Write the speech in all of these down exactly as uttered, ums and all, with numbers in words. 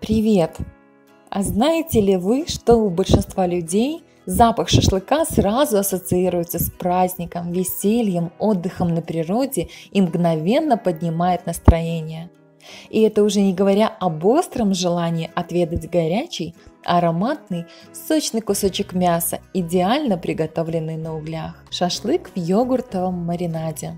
Привет! А знаете ли вы, что у большинства людей запах шашлыка сразу ассоциируется с праздником, весельем, отдыхом на природе и мгновенно поднимает настроение? И это уже не говоря об остром желании отведать горячий, ароматный, сочный кусочек мяса, идеально приготовленный на углях. Шашлык в йогуртовом маринаде.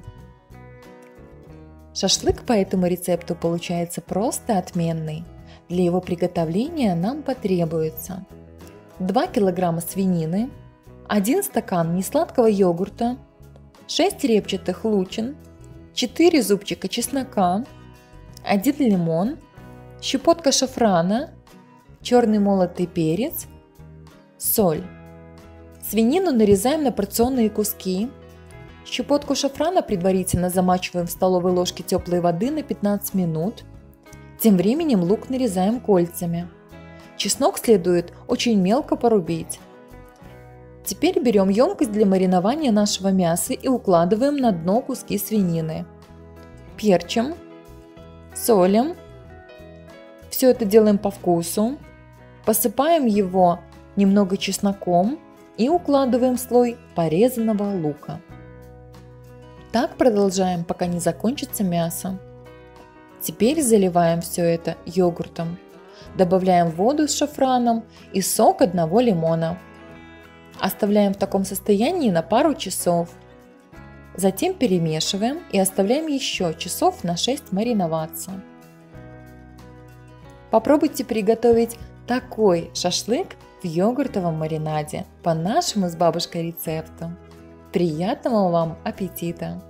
Шашлык по этому рецепту получается просто отменный. Для его приготовления нам потребуется два килограмма свинины, один стакан несладкого йогурта, шесть репчатых лучин, четыре зубчика чеснока, один лимон, щепотка шафрана, черный молотый перец, соль. Свинину нарезаем на порционные куски. Щепотку шафрана предварительно замачиваем в столовой ложке теплой воды на пятнадцать минут. Тем временем лук нарезаем кольцами. Чеснок следует очень мелко порубить. Теперь берем емкость для маринования нашего мяса и укладываем на дно куски свинины. Перчим, солим. Все это делаем по вкусу. Посыпаем его немного чесноком и укладываем в слой порезанного лука. Так продолжаем, пока не закончится мясо. Теперь заливаем все это йогуртом. Добавляем воду с шафраном и сок одного лимона. Оставляем в таком состоянии на пару часов. Затем перемешиваем и оставляем еще часов на шесть мариноваться. Попробуйте приготовить такой шашлык в йогуртовом маринаде по нашему с бабушкой рецепту. Приятного вам аппетита!